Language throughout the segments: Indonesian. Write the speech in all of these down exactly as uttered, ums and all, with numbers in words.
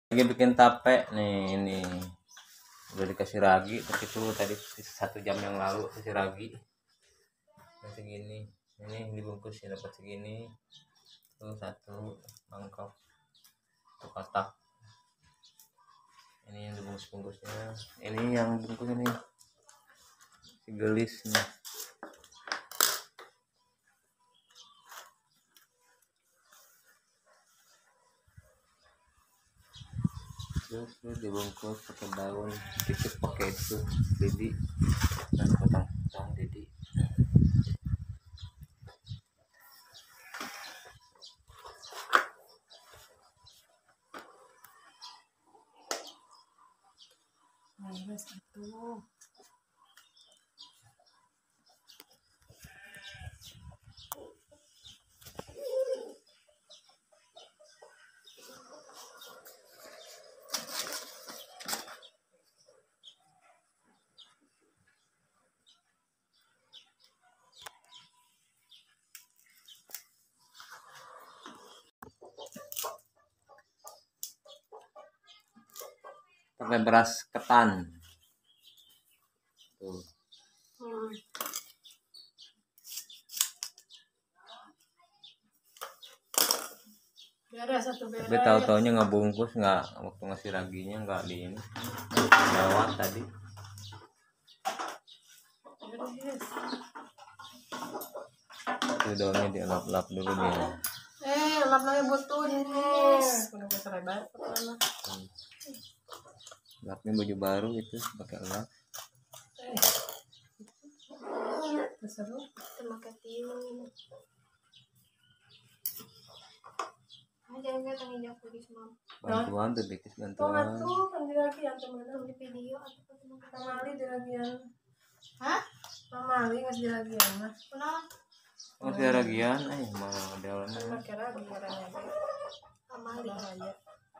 Lagi bikin tape nih, ini udah dikasih ragi, tapi itu tadi satu jam yang lalu kasih ragi. Nah, segini, ini dibungkus ya dapat segini, tuh satu mangkok, satu kotak. Ini yang dibungkus-bungkusnya, ini yang bungkus ini si gelis nih. Terus dibungkus pakai daun, dikit pakai itu lidi dan potong-potong lidi. Beres itu. Pakai beras ketan tuh. Hmm. Beres satu beres. Tapi tahu-taunya nggak bungkus, nggak waktu ngasih raginya nggak di ini bawa tadi. Beres. Itu daunnya dielap-elap dulu dia. Eh, lap lagi butuh jenis. Udah selesai banget pertama. Hmm. Elapnya baju baru itu pakai elap. Seru. Pakai tiung. Jangan nggak tanggung jawab di semua. Bantuan tuh dikit Tuh bantuan. tuh kan di lagi yang teman Di video atau teman Mali di lagi yang. Hah? Mali nggak di lagi yang mas. Kenapa? Masih ada ragian, eh malah ada orang. Pakai lagi orangnya. Amali. Bahaya.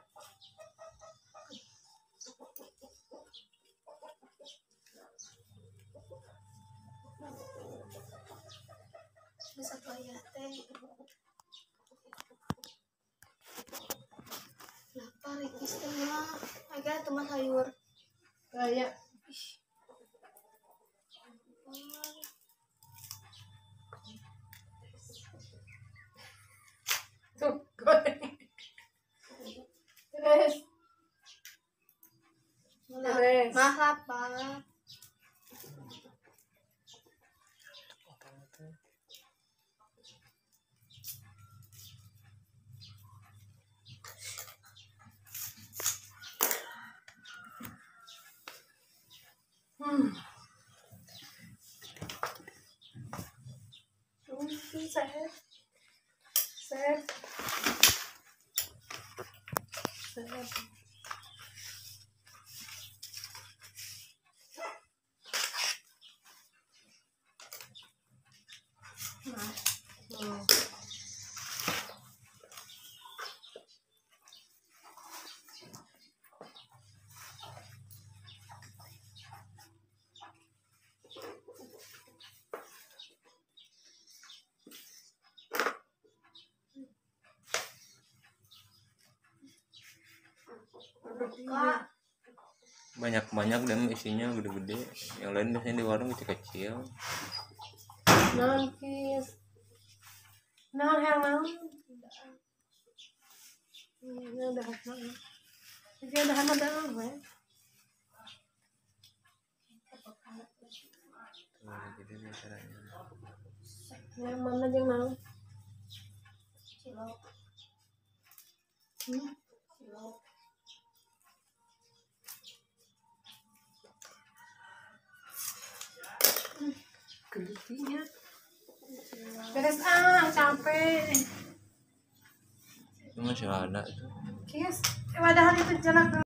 Bisa kaya teh. Lapar ikis tengah. Agak teman sayur. Kayak. Tuh, goreng. Beres. Beres. Mah lapar. Hmm. Mungkin saya, saya, saya. Nah, hmm. Banyak-banyak dan isinya gede-gede. Yang lain biasanya di warung kecil-kecil. Nangkis. Nah, yang mau. Ini udah apa? Ini udah apa dah, apa? Tuh, jadi ini caranya. Yang mana yang mau? Cilok. Hmm? Cilok. Gelitinya. Beres ah, capek. Itu masih ada itu. Kies, padahal itu jalan